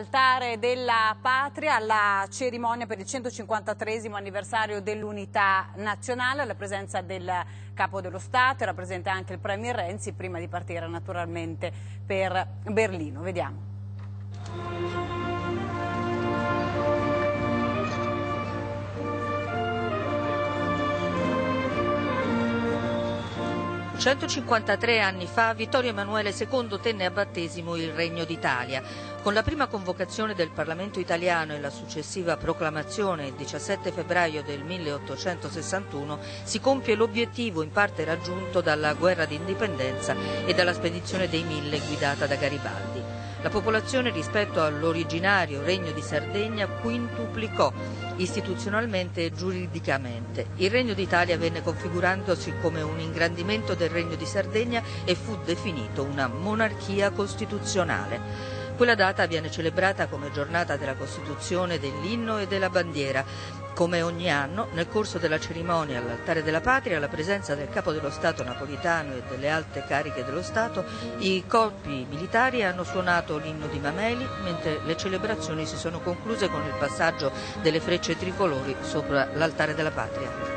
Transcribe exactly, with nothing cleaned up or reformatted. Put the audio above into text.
Altare della Patria, alla cerimonia per il centocinquantatreesimo anniversario dell'Unità Nazionale, alla presenza del Capo dello Stato, era presente anche il Premier Renzi, prima di partire naturalmente per Berlino. Vediamo. centocinquantatré anni fa Vittorio Emanuele secondo tenne a battesimo il Regno d'Italia. Con la prima convocazione del Parlamento italiano e la successiva proclamazione il diciassette febbraio del milleottocentosessantuno si compie l'obiettivo in parte raggiunto dalla guerra d'indipendenza e dalla spedizione dei Mille guidata da Garibaldi. La popolazione rispetto all'originario Regno di Sardegna quintuplicò istituzionalmente e giuridicamente. Il Regno d'Italia venne configurandosi come un ingrandimento del Regno di Sardegna e fu definito una monarchia costituzionale. Quella data viene celebrata come giornata della Costituzione, dell'inno e della bandiera. Come ogni anno, nel corso della cerimonia all'Altare della Patria, alla presenza del Capo dello Stato napolitano e delle alte cariche dello Stato, i corpi militari hanno suonato l'inno di Mameli, mentre le celebrazioni si sono concluse con il passaggio delle frecce tricolori sopra l'Altare della Patria.